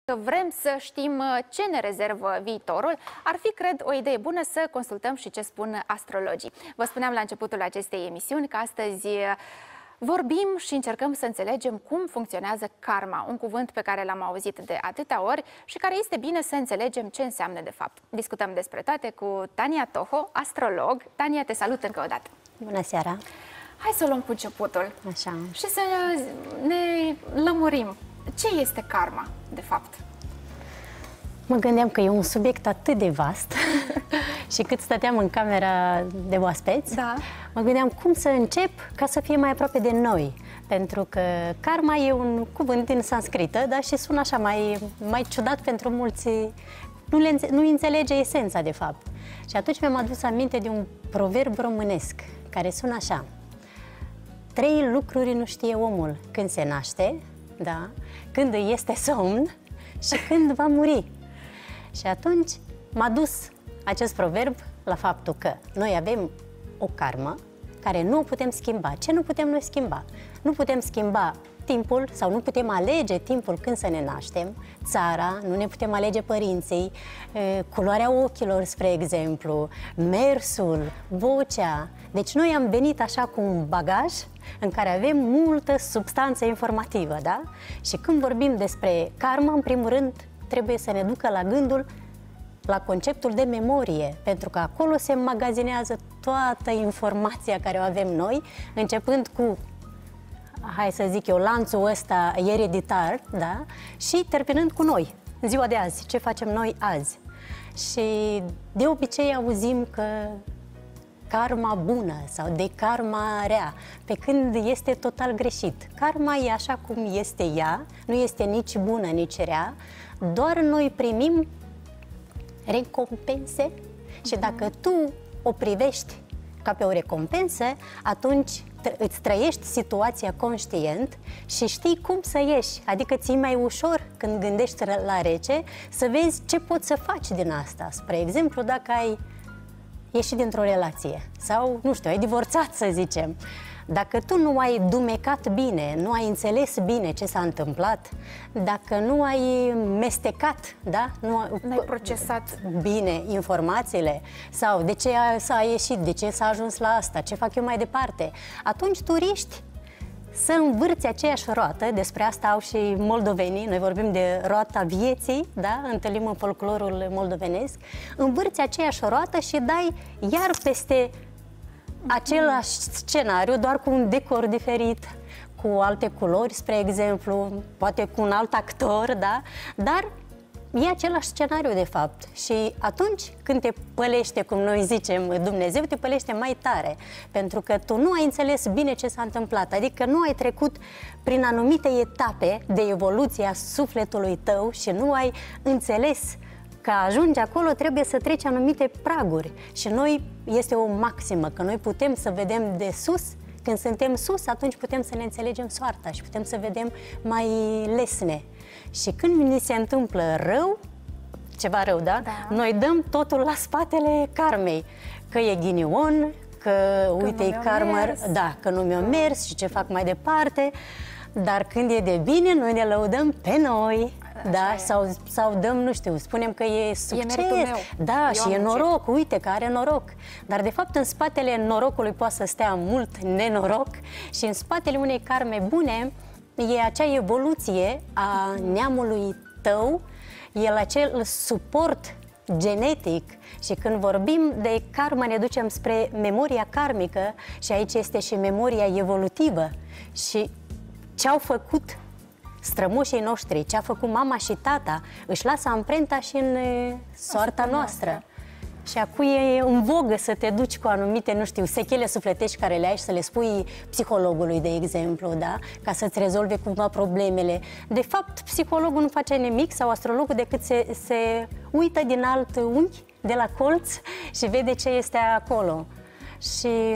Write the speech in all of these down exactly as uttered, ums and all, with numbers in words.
Vrem să știm ce ne rezervă viitorul, ar fi, cred, o idee bună să consultăm și ce spun astrologii. Vă spuneam la începutul acestei emisiuni că astăzi vorbim și încercăm să înțelegem cum funcționează karma, un cuvânt pe care l-am auzit de atâtea ori și care este bine să înțelegem ce înseamnă de fapt. Discutăm despre toate cu Tania Toho, astrolog. Tania, te salut încă o dată! Bună seara! Hai să o luăm cu începutul. Așa. Și să ne lămurim. Ce este karma, de fapt? Mă gândeam că e un subiect atât de vast și cât stăteam în camera de oaspeți, da. mă gândeam cum să încep ca să fie mai aproape de noi. Pentru că karma e un cuvânt din sanscrită, dar și sună așa mai, mai ciudat pentru mulți, nu, le, nu înțelege esența de fapt. Și atunci mi-am adus aminte de un proverb românesc care sună așa: trei lucruri nu știe omul: când se naște, da, când îi este somn și când va muri. Și atunci m-a dus acest proverb la faptul că noi avem o karmă care nu o putem schimba. Ce nu putem noi schimba? Nu putem schimba timpul sau nu putem alege timpul când să ne naștem, țara, nu ne putem alege părinții, culoarea ochilor, spre exemplu, mersul, vocea. Deci noi am venit așa cu un bagaj în care avem multă substanță informativă, da? Și când vorbim despre karmă, în primul rând, trebuie să ne ducă la gândul la conceptul de memorie, pentru că acolo se magazinează toată informația care o avem noi, începând cu, hai să zic eu, lanțul ăsta ereditar, da? Și terminând cu noi, în ziua de azi, ce facem noi azi. Și de obicei auzim că karma bună sau de karma rea, pe când este total greșit. Karma e așa cum este ea, nu este nici bună, nici rea, doar noi primim recompense și dacă tu o privești ca pe o recompensă, atunci îți trăiești situația conștient și știi cum să ieși. Adică ți-e mai ușor când gândești la rece să vezi ce poți să faci din asta. Spre exemplu, dacă ai ieșit dintr-o relație sau, nu știu, ai divorțat, să zicem. Dacă tu nu ai dumecat bine, nu ai înțeles bine ce s-a întâmplat, dacă nu ai mestecat, da? Nu ai procesat bine informațiile sau de ce s-a ieșit, de ce s-a ajuns la asta, ce fac eu mai departe, atunci tu riști să învârți aceeași roată. Despre asta au și moldovenii, noi vorbim de roata vieții, da? Întâlnim în folclorul moldovenesc, învârți aceeași roată și dai iar peste același scenariu, doar cu un decor diferit, cu alte culori, spre exemplu, poate cu un alt actor, da? Dar e același scenariu, de fapt. Și atunci când te pălește, cum noi zicem, Dumnezeu te pălește mai tare, pentru că tu nu ai înțeles bine ce s-a întâmplat, adică nu ai trecut prin anumite etape de evoluție a sufletului tău și nu ai înțeles că ajungi acolo, trebuie să treci anumite praguri. Și noi, este o maximă, că noi putem să vedem de sus. Când suntem sus, atunci putem să ne înțelegem soarta și putem să vedem mai lesne. Și când ni se întâmplă rău, ceva rău, da? Da. Noi dăm totul la spatele karmei. Că e ghinion, că, că uite, e karmă, da, că nu mi-a mers și ce fac mai departe. Dar când e de bine, noi ne lăudăm pe noi. Da, sau, sau dăm, nu știu, spunem că e succes, e meu. Da, Eu și e noroc, uite că are noroc. Dar de fapt în spatele norocului poate să stea mult nenoroc și în spatele unei karme bune e acea evoluție a neamului tău, e acel suport genetic. Și când vorbim de karmă ne ducem spre memoria karmică și aici este și memoria evolutivă și ce au făcut strămoșii noștri, ce a făcut mama și tata, își lasă amprenta și în soarta noastră. Și acum e în vogă să te duci cu anumite, nu știu, sechele sufletești care le ai și să le spui psihologului, de exemplu, da? Ca să-ți rezolve cumva problemele. De fapt, psihologul nu face nimic sau astrologul decât se, se uită din alt unghi, de la colț și vede ce este acolo. Și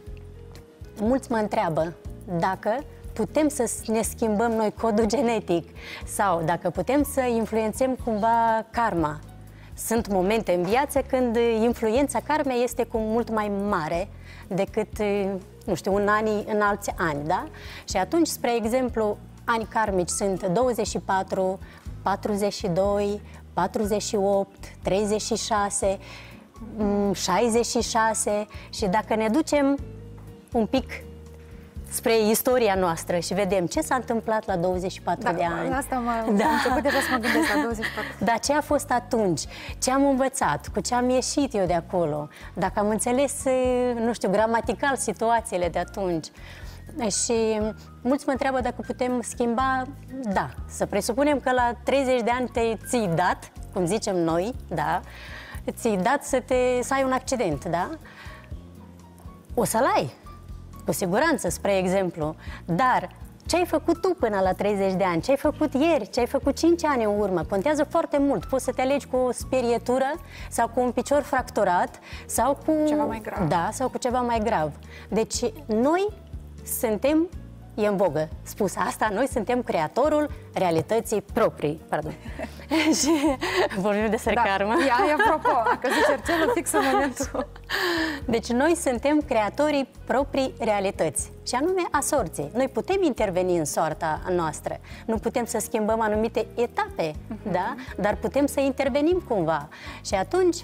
mulți mă întreabă dacă putem să ne schimbăm noi codul genetic sau dacă putem să influențăm cumva karma. Sunt momente în viață când influența karmei este cu mult mai mare decât, nu știu, în, anii, în alți ani, da? Și atunci, spre exemplu, ani karmici sunt douăzeci și patru, patruzeci și doi, patruzeci și opt, treizeci și șase, șaizeci și șase și dacă ne ducem un pic spre istoria noastră și vedem ce s-a întâmplat la douăzeci și patru da, de ani. Asta m-a da. început deja să mă gândesc la douăzeci și patru. Dar ce a fost atunci? Ce am învățat? Cu ce am ieșit eu de acolo? Dacă am înțeles, nu știu, gramatical situațiile de atunci. Și mulți mă întreabă dacă putem schimba. Da, să presupunem că la treizeci de ani te ții dat, cum zicem noi, da, ți-ai dat să, te, să ai un accident, da? O să-l ai, cu siguranță, spre exemplu, dar ce ai făcut tu până la treizeci de ani, ce ai făcut ieri, ce ai făcut cinci ani în urmă, contează foarte mult. Poți să te alegi cu o sperietură sau cu un picior fracturat sau cu ceva mai grav. Da, sau cu ceva mai grav. Deci noi suntem, e în vogă spus asta, noi suntem creatorul realității proprii. Pardon. Și vorbim despre da. karmă. Ia, ia, apropo, a căzut cercelul fix în momentul. Deci noi suntem creatorii proprii realități, și anume a sorții. Noi putem interveni în soarta noastră, nu putem să schimbăm anumite etape, uh-huh. da? Dar putem să intervenim cumva. Și atunci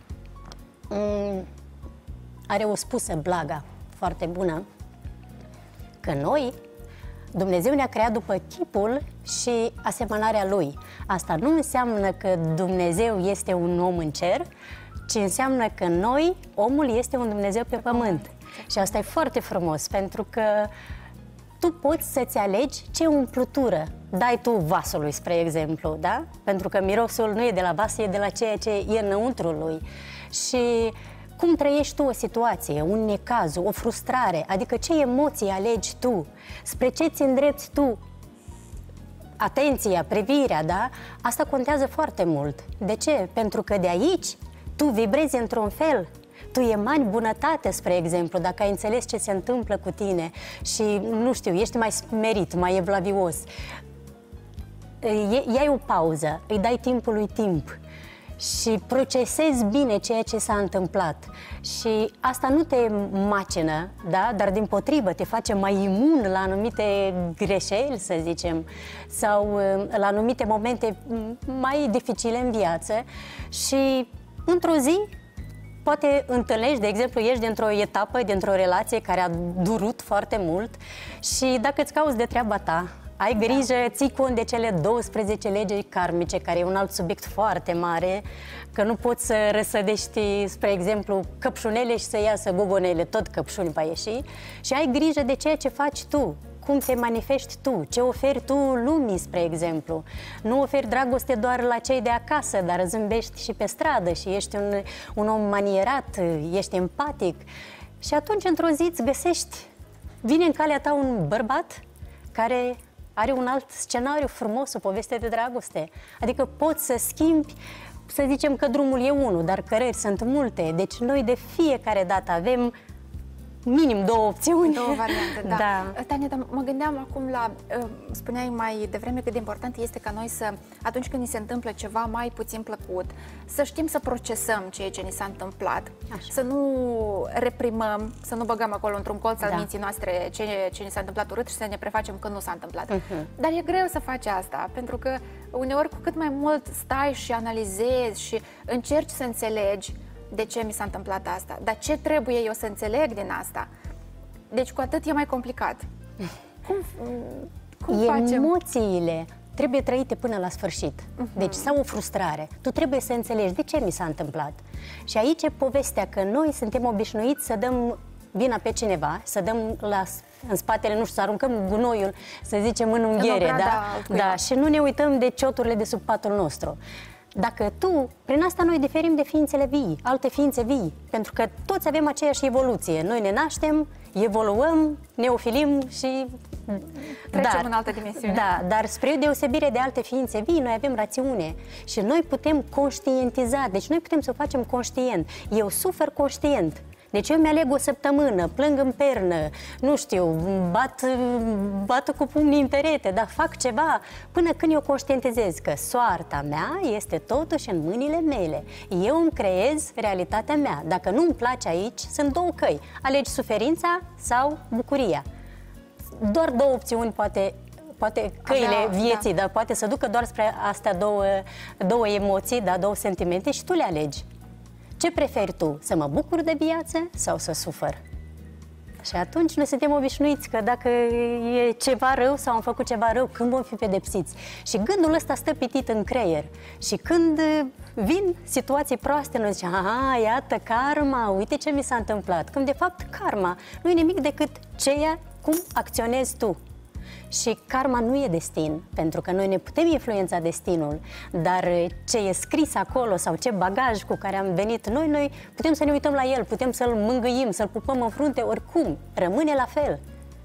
are o spusă Blaga foarte bună, că noi, Dumnezeu ne-a creat după chipul și asemănarea Lui. Asta nu înseamnă că Dumnezeu este un om în cer, ci înseamnă că noi, omul, este un Dumnezeu pe pământ. Și asta e foarte frumos, pentru că tu poți să-ți alegi ce umplutură dai tu vasului, spre exemplu, da? Pentru că mirosul nu e de la vas, e de la ceea ce e înăuntrul lui. Și cum trăiești tu o situație, un necaz, o frustrare, adică ce emoții alegi tu, spre ce ți îndrepți tu atenția, privirea, da? Asta contează foarte mult. De ce? Pentru că de aici tu vibrezi într-un fel, tu emani bunătate, spre exemplu, dacă ai înțeles ce se întâmplă cu tine și, nu știu, ești mai smerit, mai evlavios. Iai o pauză, îi dai timpului timp și procesezi bine ceea ce s-a întâmplat. Și asta nu te macină, da? Dar dimpotrivă te face mai imun la anumite greșeli, să zicem, sau la anumite momente mai dificile în viață și într-o zi poate întâlnești, de exemplu, ești dintr-o etapă, dintr-o relație care a durut foarte mult și dacă îți cauți de treaba ta, ai grijă, ții cont de cele douăsprezece legi karmice, care e un alt subiect foarte mare, că nu poți să răsădești, spre exemplu, căpșunele și să iasă gogonele, tot căpșuni va ieși, și ai grijă de ceea ce faci tu, cum te manifesti tu, ce oferi tu lumii, spre exemplu. Nu oferi dragoste doar la cei de acasă, dar zâmbești și pe stradă și ești un, un om manierat, ești empatic. Și atunci, într-o zi, îți găsești, vine în calea ta un bărbat care are un alt scenariu frumos, o poveste de dragoste. Adică poți să schimbi, să zicem că drumul e unul, dar cărări sunt multe. Deci noi de fiecare dată avem minim două opțiuni. Două variante, da. da. Tania, dar mă gândeam acum la, spuneai mai devreme cât de important este ca noi să, atunci când ni se întâmplă ceva mai puțin plăcut, să știm să procesăm ceea ce ni s-a întâmplat, Așa. să nu reprimăm, să nu băgăm acolo într-un colț da. al minții noastre ce, ce ni s-a întâmplat urât și să ne prefacem că nu s-a întâmplat. Uh-huh. Dar e greu să faci asta, pentru că uneori cu cât mai mult stai și analizezi și încerci să înțelegi de ce mi s-a întâmplat asta, dar ce trebuie eu să înțeleg din asta? Deci cu atât e mai complicat. Cum, cum facem? Emoțiile trebuie trăite până la sfârșit. Uh-huh. Deci, sau o frustrare. Tu trebuie să înțelegi de ce mi s-a întâmplat. Și aici e povestea că noi suntem obișnuiți să dăm vina pe cineva, să dăm la, în spatele, nu știu, să aruncăm gunoiul, să zicem, în unghiere, în da? Da, și nu ne uităm de cioturile de sub patul nostru. Dacă tu, prin asta noi diferim de ființele vii, alte ființe vii, pentru că toți avem aceeași evoluție. Noi ne naștem, evoluăm, ne ofilim și trecem dar, în altă dimensiune. Da, dar spre deosebire de alte ființe vii, noi avem rațiune și noi putem conștientiza, deci noi putem să o facem conștient. Eu sufer conștient. Deci eu mi-aleg o săptămână, plâng în pernă, nu știu, bat, bat cu pumnii în perete, dar fac ceva până când eu conștientizez că soarta mea este totuși în mâinile mele. Eu îmi creez realitatea mea. Dacă nu îmi place aici, sunt două căi. Alegi suferința sau bucuria. Doar două opțiuni poate poate căile Avea, vieții, da. dar poate să ducă doar spre astea două, două emoții, da, două sentimente și tu le alegi. Ce preferi tu? Să mă bucur de viață sau să sufăr? Și atunci noi suntem obișnuiți că dacă e ceva rău sau am făcut ceva rău, când vom fi pedepsiți? Și gândul ăsta stă pitit în creier. Și când vin situații proaste, noi zicem, aha, iată karma, uite ce mi s-a întâmplat. Când de fapt karma nu e nimic decât ceea cum acționezi tu. Și karma nu e destin, pentru că noi ne putem influența destinul, dar ce e scris acolo sau ce bagaj cu care am venit noi, noi putem să ne uităm la el, putem să-l mângâiem, să-l pupăm în frunte, oricum, rămâne la fel.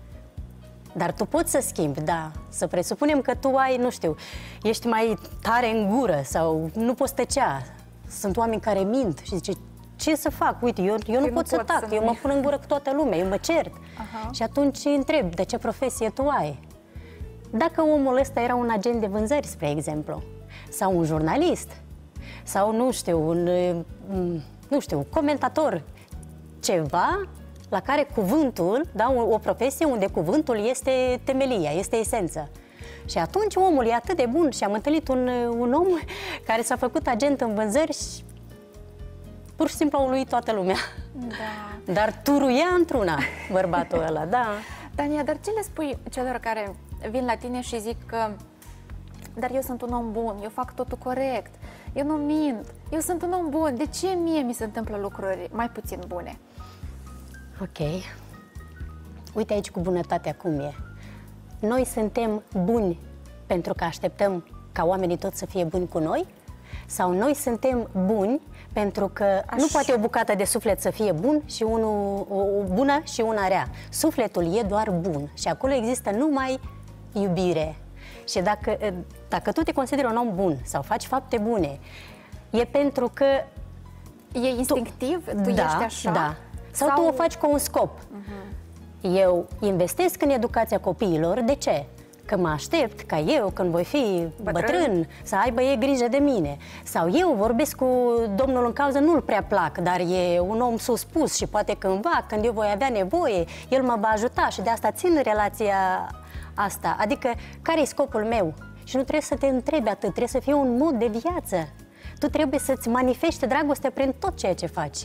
Dar tu poți să schimbi, da, să presupunem că tu ai, nu știu, ești mai tare în gură sau nu poți tăcea. Sunt oameni care mint și zice, ce să fac? Uite, eu, eu nu, nu pot să tac, să eu mă pun în gură cu toată lumea, eu mă cert. Aha. Și atunci îi întreb, de ce profesie tu ai? Dacă omul ăsta era un agent de vânzări, spre exemplu, sau un jurnalist, sau, nu știu, un, nu știu, comentator, ceva la care cuvântul, da, o, o profesie unde cuvântul este temelia, este esența. Și atunci omul e atât de bun și am întâlnit un, un om care s-a făcut agent în vânzări și pur și simplu a uluit toată lumea. Da. Dar turuia într-una bărbatul ăla, da. Tania, dar ce le spui celor care vin la tine și zic că dar eu sunt un om bun, eu fac totul corect, eu nu mint, eu sunt un om bun, de ce mie mi se întâmplă lucruri mai puțin bune? Ok. Uite aici cu bunătatea cum e. Noi suntem buni pentru că așteptăm ca oamenii toți să fie buni cu noi? Sau noi suntem buni pentru că Aș... nu poate o bucată de suflet să fie bun și unul, o, o bună și una rea. Sufletul e doar bun și acolo există numai iubire. Și dacă, dacă tu te consideri un om bun sau faci fapte bune, e pentru că... E instinctiv? Tu, tu da, ești așa? Da. Sau, sau tu o faci cu un scop. Uh-huh. Eu investesc în educația copiilor. De ce? Că mă aștept ca eu, când voi fi bătrân, bătrân să aibă ei grijă de mine. Sau eu vorbesc cu domnul în cauză, nu-l prea plac, dar e un om suspus și poate cândva, când eu voi avea nevoie, el mă va ajuta și de asta țin relația asta. Adică, care e scopul meu? Și nu trebuie să te întrebi atât, trebuie să fie un mod de viață. Tu trebuie să-ți manifesti dragostea prin tot ceea ce faci.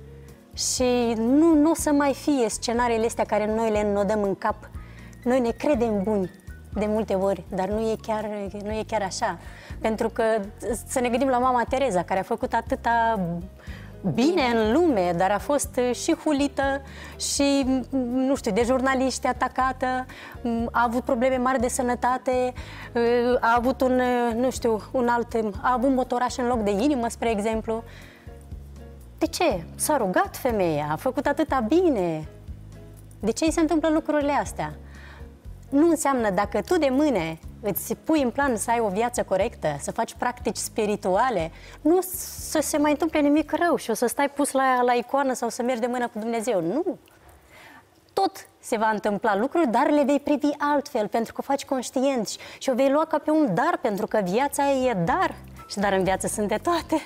Și nu, nu o să mai fie scenariile astea care noi le înnodăm în cap. Noi ne credem buni de multe ori, dar nu e chiar, nu e chiar așa. Pentru că să ne gândim la mama Tereza, care a făcut atâta bine în lume, dar a fost și hulită și, nu știu, de jurnaliști atacată, a avut probleme mari de sănătate, a avut un, nu știu, un alt, a avut motoraș în loc de inimă, spre exemplu. De ce? S-a rugat femeia, a făcut atâta bine. De ce îi se întâmplă lucrurile astea? Nu înseamnă, dacă tu de mâine îți pui în plan să ai o viață corectă, să faci practici spirituale, nu să se mai întâmple nimic rău și o să stai pus la, la icoană sau să mergi de mână cu Dumnezeu. Nu! Tot se va întâmpla lucruri, dar le vei privi altfel, pentru că o faci conștient și, și o vei lua ca pe un dar, pentru că viața e dar și dar în viață sunt de toate.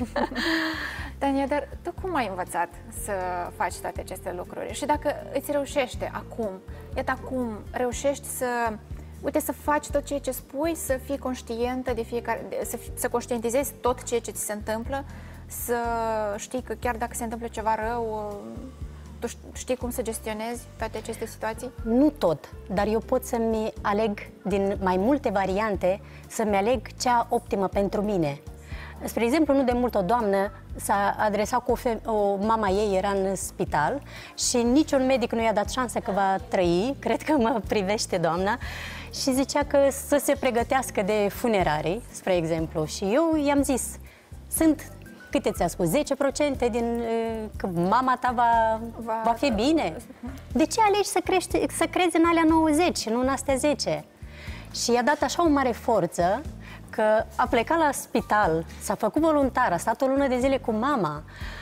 Tania, dar tu cum ai învățat să faci toate aceste lucruri? Și dacă îți reușește acum, iată acum, reușești să, uite, să faci tot ceea ce spui, să fii conștientă de fiecare, să, să conștientizezi tot ceea ce ți se întâmplă, să știi că chiar dacă se întâmplă ceva rău, tu știi cum să gestionezi toate aceste situații? Nu tot, dar eu pot să-mi aleg din mai multe variante, să-mi aleg cea optimă pentru mine. Spre exemplu, nu de mult o doamnă s-a adresat cu o, feme- o mama ei era în spital și niciun medic nu i-a dat șansă că va trăi, cred că mă privește doamna, și zicea că să se pregătească de funerarii, spre exemplu. Și eu i-am zis, sunt, câte ți-a spus, zece la sută din că mama ta va, va... va fi bine? De ce alegi să, crești, să crezi în alea nouăzeci, nu în astea zece? Și i-a dat așa o mare forță că a plecat la spital, s-a făcut voluntar, a stat o lună de zile cu mama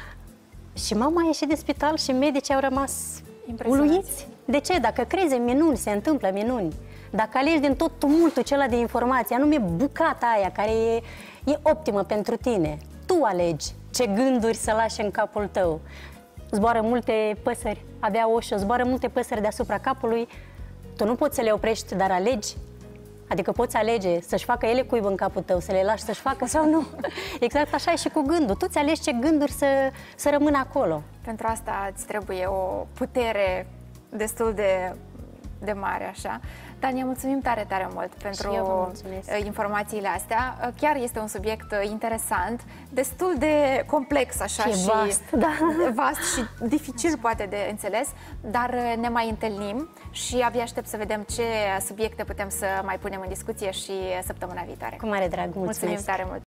și mama a ieșit de spital și medicii au rămas uluiți. De ce? Dacă crezi în minuni, se întâmplă minuni. Dacă alegi din tot tumultul acela de informații, anume bucata aia care e, e optimă pentru tine, tu alegi ce gânduri să lași în capul tău. Zboară multe păsări, avea Osho, zboară multe păsări deasupra capului, tu nu poți să le oprești, dar alegi Adică poți alege să-și facă ele cuib în capul tău, să le lași să-și facă sau nu. Exact așa e și cu gândul. Tu ți-alegi ce gânduri să, să rămână acolo. Pentru asta îți trebuie o putere destul de, de mare, așa. Tania, mulțumim tare, tare mult pentru informațiile astea. Chiar este un subiect interesant, destul de complex, așa, și, și vast, da. vast și dificil poate de înțeles, dar ne mai întâlnim și abia aștept să vedem ce subiecte putem să mai punem în discuție și săptămâna viitoare. Cu mare drag, mulțumesc! Mulțumim tare mult!